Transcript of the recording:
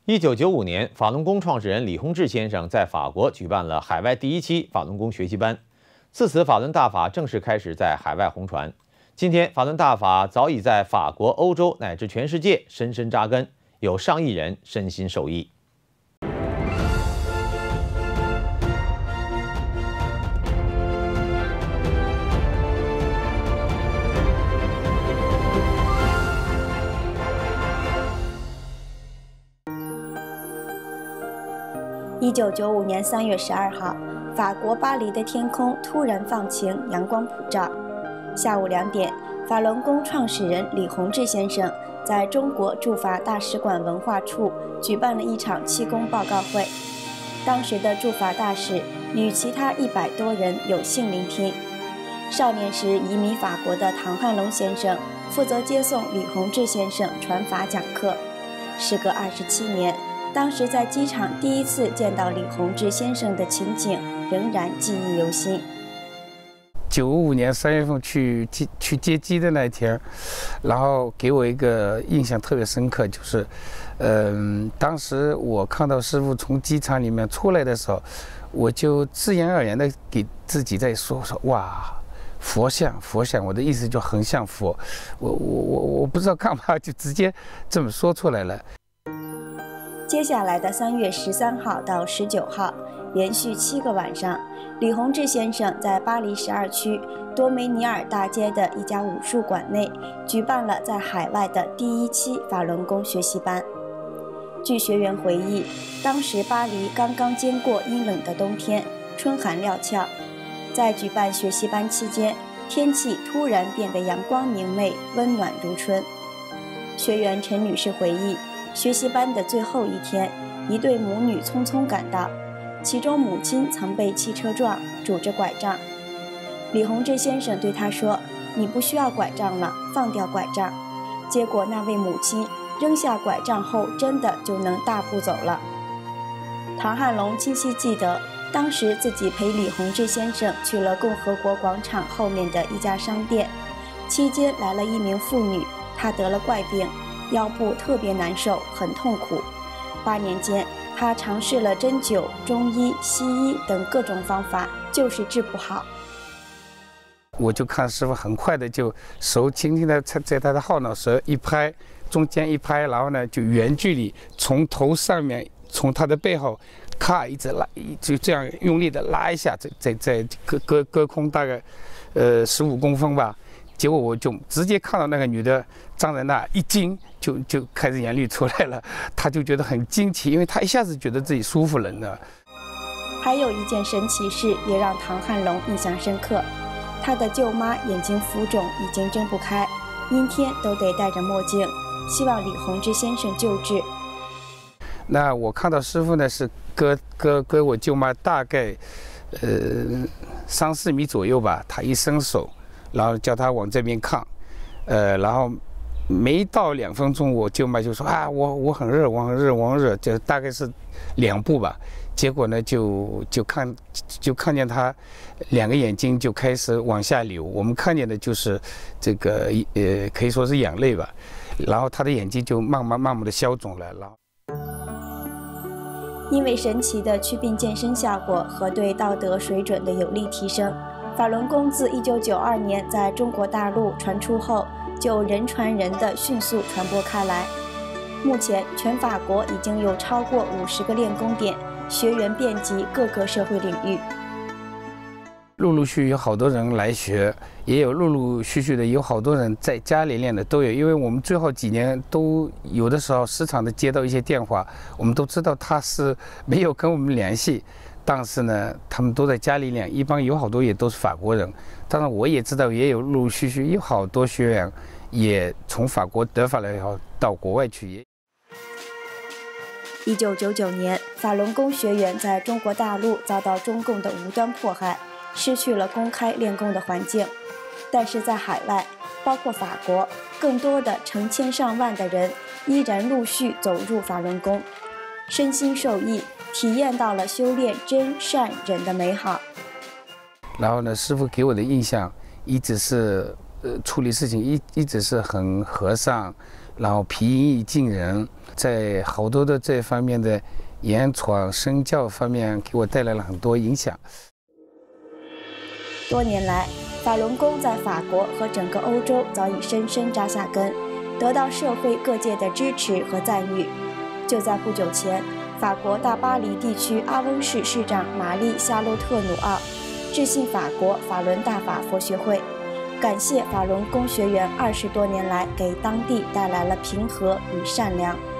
1995年，法轮功创始人李洪志先生在法国举办了海外第一期法轮功学习班，自此法轮大法正式开始在海外红传。今天，法轮大法早已在法国、欧洲乃至全世界深深扎根，有上亿人身心受益。 1995年3月12号，法国巴黎的天空突然放晴，阳光普照。下午2点，法轮功创始人李洪志先生在中国驻法大使馆文化处举办了一场气功报告会。当时的驻法大使与其他100多人有幸聆听。少年时移民法国的唐汉龙先生负责接送李洪志先生传法讲课。时隔27年。当时在机场第一次见到李洪志先生的情景，仍然记忆犹新。 95年3月份去接机的那一天，然后给我一个印象特别深刻，就是，当时我看到师父从机场里面出来的时候，我就自言而言的给自己在说哇。佛像，我的意思就很像佛，我不知道干嘛，就直接这么说出来了。 接下来的3月13号到19号，连续7个晚上，李洪志先生在巴黎12区多梅尼尔大街的一家武术馆内举办了在海外的第一期法轮功学习班。据学员回忆，当时巴黎刚刚经过阴冷的冬天，春寒料峭，在举办学习班期间，天气突然变得阳光明媚，温暖如春。学员陈女士回忆，学习班的最后一天，一对母女匆匆赶到，其中母亲曾被汽车撞，拄着拐杖。李洪志先生对她说：“你不需要拐杖了，放掉拐杖。”结果那位母亲扔下拐杖后，真的就能大步走了。唐汉龙清晰记得，当时自己陪李洪志先生去了共和国广场后面的一家商店，期间来了一名妇女，她得了怪病。腰部特别难受，很痛苦。8年间，他尝试了针灸、中医、西医等各种方法，就是治不好。 我就看师傅很快的就手轻轻的在他的后脑勺一拍，中间一拍，然后呢就远距离从头上面，从他的背后，咔一直拉，就这样用力的拉一下，在隔空大概15公分吧。结果我就直接看到那个女的站在那，一惊就开始眼泪出来了，她就觉得很惊奇，因为她一下子觉得自己舒服了呢。 还有一件神奇事也让唐汉龙印象深刻，他的舅妈眼睛浮肿，已经睁不开，阴天都得戴着墨镜，希望李洪志先生救治。 那我看到师傅呢是隔我舅妈大概3-4米左右吧，他一伸手。然后叫他往这边看，然后没到2分钟，我舅妈就说啊，我很热，我很热，就大概是2步吧。结果呢，就看见他2个眼睛就开始往下流，我们看见的就是这个可以说是眼泪吧。然后他的眼睛就慢慢的消肿了。然后因为神奇的祛病健身效果和对道德水准的有力提升。法轮功自1992年在中国大陆传出后，就人传人的迅速传播开来。目前，全法国已经有超过50个练功点，学员遍及各个社会领域。 陆续有好多人来学，也有陆续的有好多人在家里练的都有。因为我们最后几年都有的时候时常的接到一些电话，我们都知道他是没有跟我们联系。但是呢，他们都在家里练，一般有好多也都是法国人。当然，我也知道也有陆续有好多学员也从法国得法了以后到国外去。 1999年，法轮功学员在中国大陆遭到中共的无端迫害，失去了公开练功的环境。但是在海外，包括法国，更多的成千上万的人依然陆续走入法轮功，身心受益。体验到了修炼真善忍的美好。 然后呢，师父给我的印象一直是处理事情一直是很和善， 然后平易近人，在好多的这方面的言传身教方面给我带来了很多影响。 多年来，法轮功在法国和整个欧洲早已深深扎下根，得到社会各界的支持和赞誉。就在不久前，法国大巴黎地区阿翁市市长玛丽·夏洛特努奥致信法国法轮大法佛学会，感谢法轮功学员20多年来给当地带来了平和与善良。